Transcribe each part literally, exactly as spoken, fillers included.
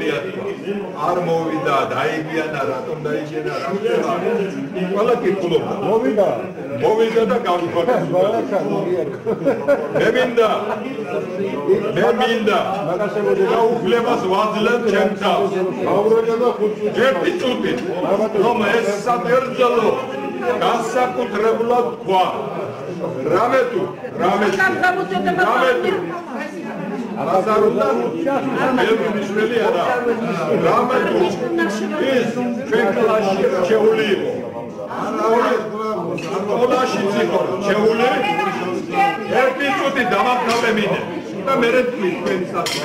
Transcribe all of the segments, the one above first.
მოგონია არ მოვიდა დაიგიანა რატომ დაიგიანა რა ხდება ყველა კითხულობდა მოვიდა მოვიდა და გავიფიქრე მე მინდა მე მინდა გაუგლებას ვაძლევ ჩემ თავს ერთი წუთი რომ ეს საბერძნო განსაკუთრებულად თქვა რამე თუ რამე რამე თუ Azarunda ბევრი მნიშვნელი არა. რამე თუ ის ჩვენ კლასში რჩეული იყო. კლასში იყო რჩეული. ერთი წუთი დამაფრთხე მინე. და მე თქვენ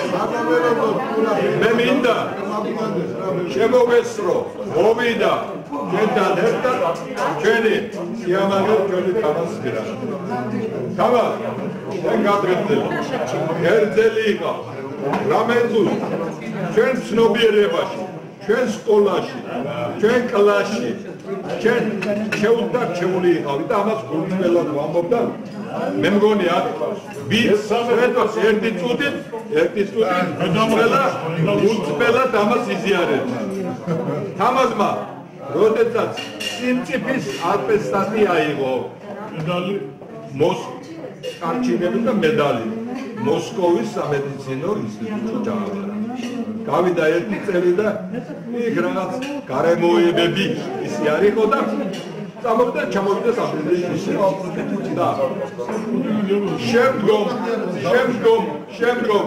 მე მინდა შემოგესრო მოვიდა ჩვენთან ერთად ჩვენი სიამოვნე ჩვენი თამასგირა თამა ჩვენ გადრეძელი ერთელი იყო რამე თუ ჩვენ ცნობიერებაში ჩვენ სკოლაში ჩვენ კლასში ჩვენ შეუდარჩეული იყავით და ამას გულწრფელად ვამბობდა მე მგონია ვინც ერთად ერთი წუთით ერთი წუთით გულწრფელად ამას იზიარებს თამაზმა როდესაც სიმწიფის ატესტატი აიღო მედალი მოსკოვში და მედალი მოსკოვის სამედიცინო ინსტიტუტში დააბრა გავიდა ერთი წელი და იქ რაღაც გარემოებები ისი არ იყო და წამოვიდა ჩამოვიდა სამედიცინო და შემდგომ შემდგომ შემდგომ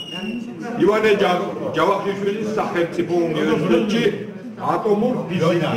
ივანე ჯავახიშვილის სახელმწიფო უნივერსიტეტში ატომურ ფიზიკას